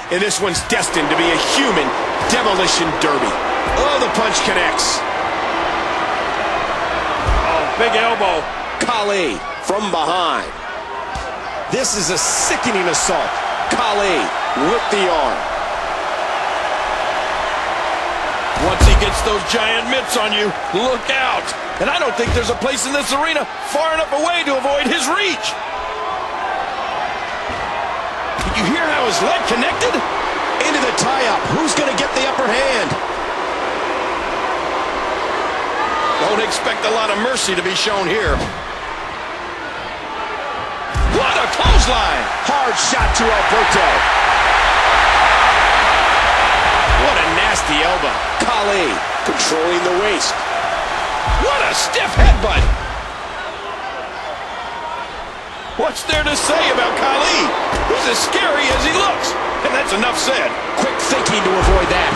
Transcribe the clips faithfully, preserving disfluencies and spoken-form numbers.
and this one's destined to be a human demolition derby. Oh, the punch connects. Oh, big elbow. Khali from behind. This is a sickening assault. Khali with the arm. Once he gets those giant mitts on you, look out. And I don't think there's a place in this arena far enough away to avoid his reach. Did you hear how his leg connected? Into the tie-up. Who's going to get the upper hand? Don't expect a lot of mercy to be shown here. What a clothesline! Hard shot to Alberto. What a nasty elbow. Khali controlling the waist. What a stiff headbutt! What's there to say about Khali? He's as scary as he looks, and that's enough said. Quick thinking to avoid that.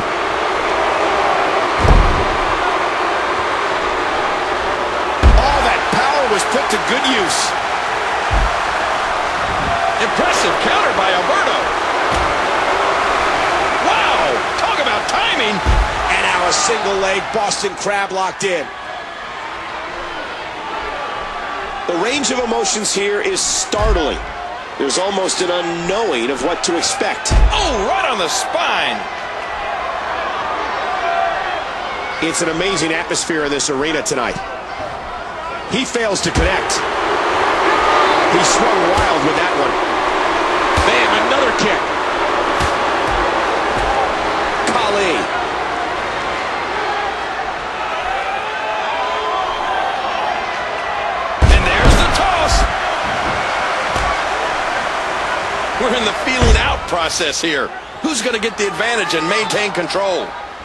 All that power was put to good use. Impressive counter by Alberto. Wow, talk about timing. And now a single leg Boston Crab locked in. The range of emotions here is startling. There's almost an unknowing of what to expect. Oh, right on the spine. It's an amazing atmosphere in this arena tonight. He fails to connect. He swung wild with that one. Bam, another kick. Khali. We're in the feeling out process here. Who's going to get the advantage and maintain control?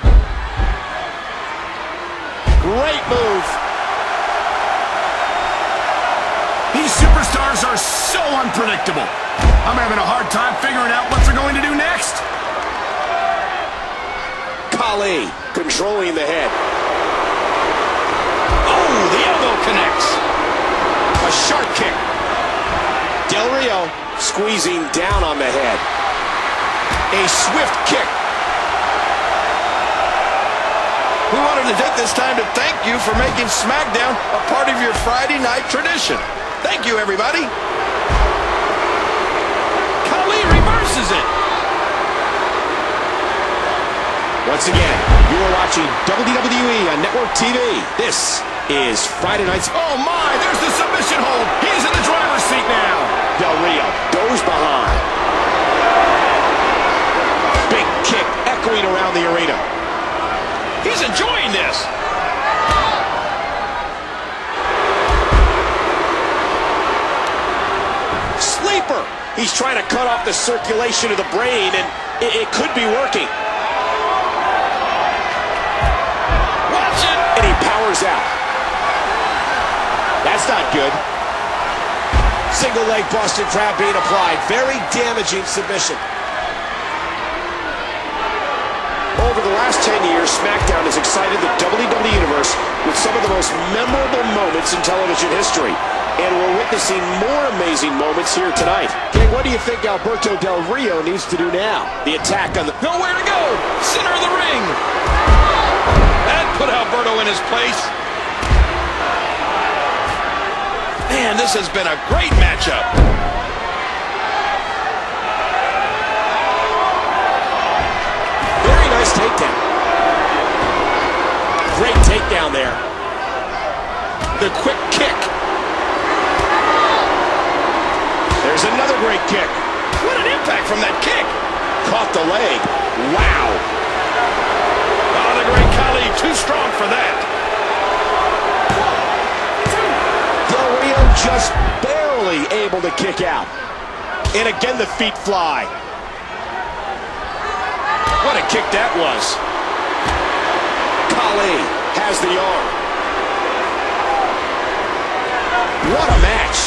Great move. These superstars are so unpredictable. I'm having a hard time figuring out what they're going to do next. Khali controlling the head. Oh, the elbow connects. A sharp kick. Del Rio squeezing down on the head. A swift kick. We wanted to take this time to thank you for making SmackDown a part of your Friday night tradition. Thank you, everybody. Khali reverses it. Once again, you are watching W W E on Network T V. This is Friday Night. Oh my, there's the submission hold. He's in the driver's seat now. Del Rio goes behind. Big kick echoing around the arena. He's enjoying this. Sleeper. He's trying to cut off the circulation of the brain, and it, it could be working. Watch it. And he powers out. That's not good. Single leg Boston Crab being applied. Very damaging submission. Over the last ten years, SmackDown has excited the W W E Universe with some of the most memorable moments in television history. And we're witnessing more amazing moments here tonight. King, what do you think Alberto Del Rio needs to do now? The attack on the... Nowhere to go. Center of the ring. That put Alberto in his place. Man, this has been a great matchup. Very nice takedown. Great takedown there. The quick kick. There's another great kick. What an impact from that kick. Caught the leg. Wow. Oh, the Great Khali, too strong for that. Just barely able to kick out. And again, the feet fly. What a kick that was. Khali has the arm. What a match.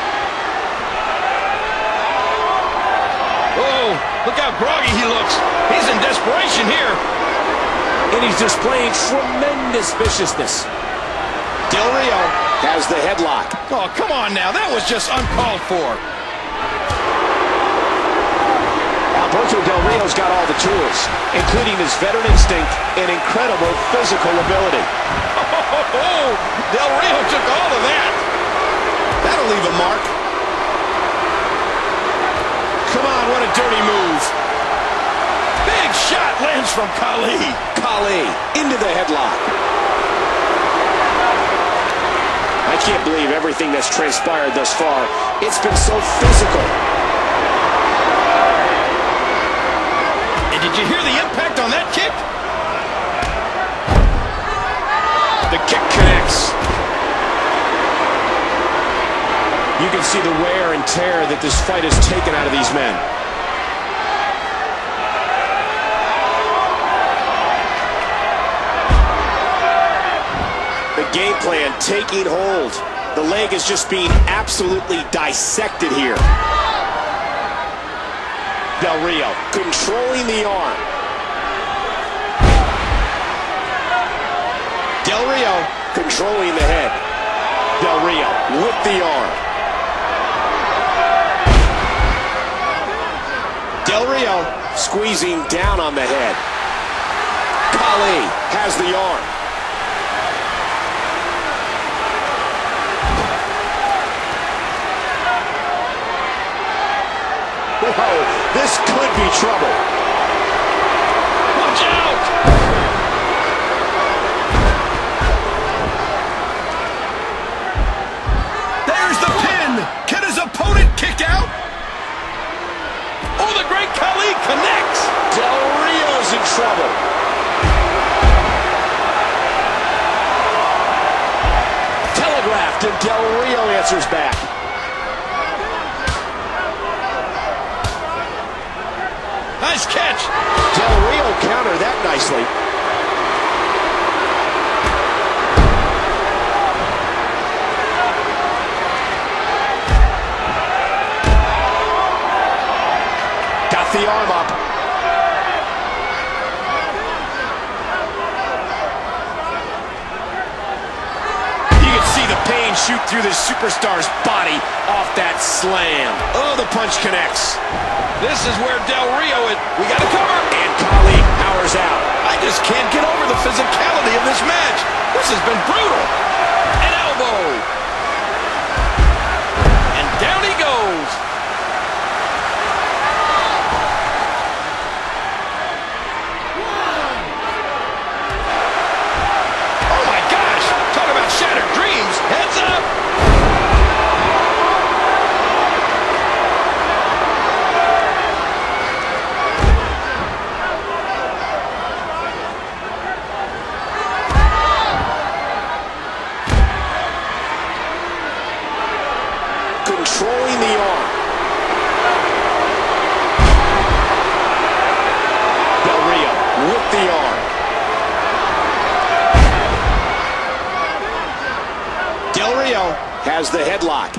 Whoa, look how groggy he looks. He's in desperation here. And he's displaying tremendous viciousness. Del Rio has the headlock. Oh, come on now. That was just uncalled for. Alberto Del Rio's got all the tools, including his veteran instinct and incredible physical ability. Oh, Del Rio took all of that. That'll leave a mark. Come on, what a dirty move. Big shot lands from Khali. Khali into the headlock. I can't believe everything that's transpired thus far. It's been so physical. And did you hear the impact on that kick? The kick connects. You can see the wear and tear that this fight has taken out of these men. The game plan taking hold. The leg is just being absolutely dissected here. Del Rio controlling the arm. Del Rio controlling the head. Del Rio with the arm. Del Rio squeezing down on the head. Khali has the arm. Whoa, this could be trouble. Watch out! There's the pin. Can his opponent kick out? Oh, the Great Khali connects. Del Rio's in trouble. Telegraphed, and Del Rio answers back. Nice catch. Del Rio countered that nicely. Got the arm up. You can see the pain shoot through this superstar's body off that slam. Oh, the punch connects. This is where Del Rio is. We got to cover. And Khali powers out. I just can't get over the physicality of this match. This has been brutal. An elbow. And down he goes. Oh my gosh. Talk about shattered dreams. Heads up. Controlling the arm. Del Rio with the arm. Del Rio has the headlock.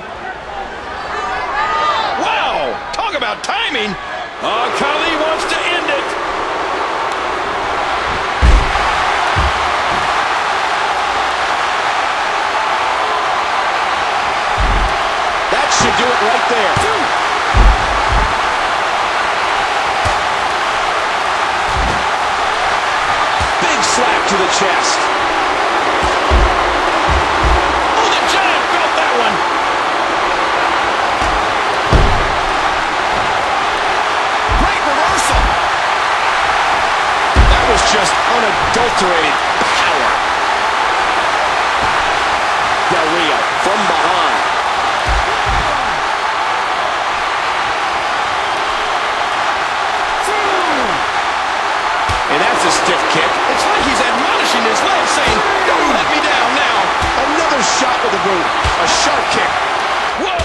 Wow. Talk about timing. Oh, Khali wants to end it. Should do it right there. Big slap to the chest. Oh, the Giant felt that one. Great reversal. That was just unadulterated power. Del Rio from behind. And that's a stiff kick. It's like he's admonishing his leg, saying, don't let me down now. Another shot with the boot. A sharp kick. Whoa.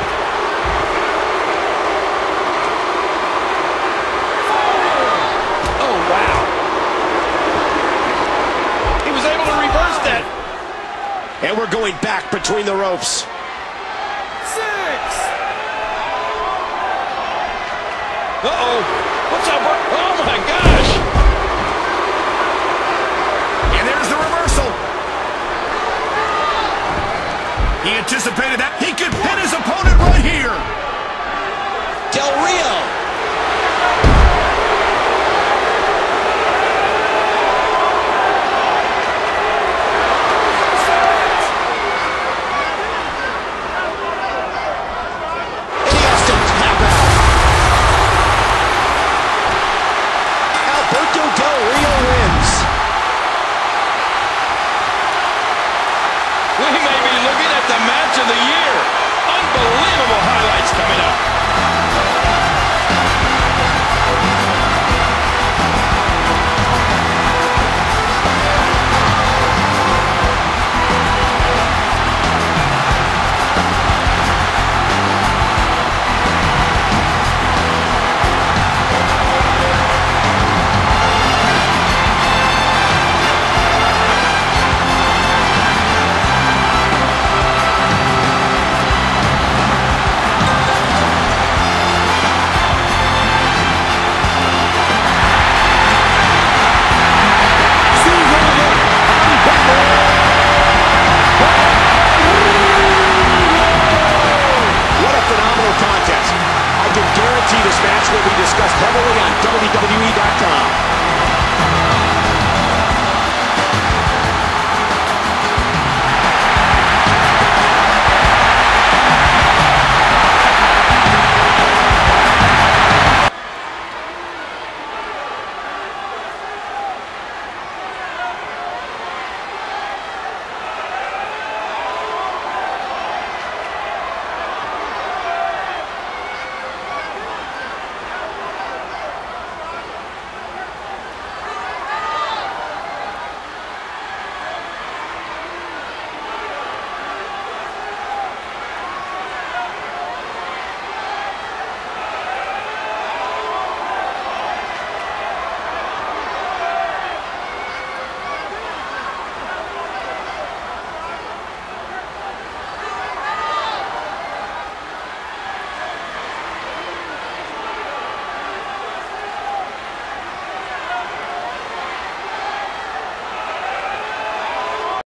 Oh, wow. He was able to reverse that. And we're going back between the ropes. Six. Uh-oh. What's up? Oh, my gosh. And there's the reversal. He anticipated that. He could pin his opponent right here. Del Rio. unbelievable highlights coming up.